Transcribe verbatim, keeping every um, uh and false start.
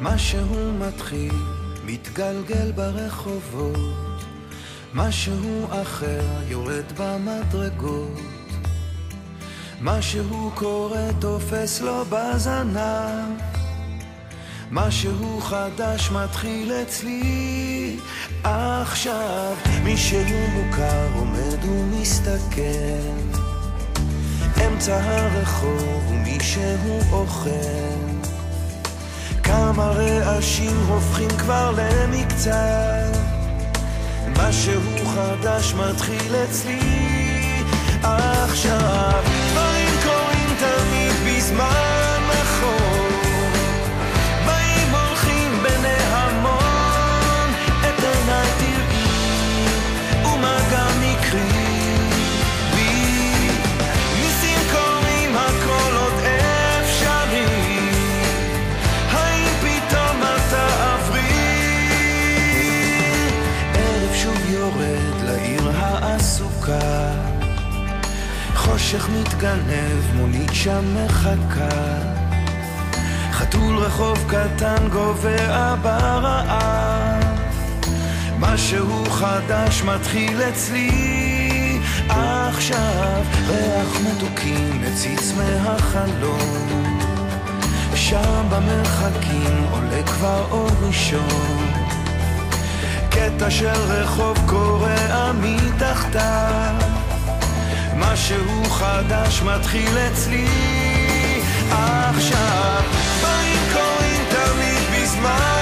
משהו מתחיל, מתגלגל ברחובות, משהו אחר יורד במדרגות, משהו קורה תופס לו בזנב, משהו חדש מתחיל אצלי עכשיו. מישהו מוכר עומד ומסתכל אמצע הרחוב ומישהו אוכל, כמה רעשים הופכים כבר למקצת, משהו חדש מתחיל אצלי עכשיו. דברים קורים תמיד בזמן נכון, באים הולכים בני המון, את עיניי תראי ומה גם מקרי, ניסים קורים הכל עוד אפשרי, האם פתאום אתה עברי? ערב שוב יורד לעיר העסוקה, חושך מתגנב, מונית שם מחכה, חתול רחוב קטן גובע ברעב, משהו חדש מתחיל אצלי עכשיו. ריח מתוקים מציץ מהחלון, שם במרחקים עולה כבר אור ראשון, קטע של רחוב קורע מתחתיו, משהו חדש מתחיל אצלי עכשיו. דברים קורים תמיד בזמן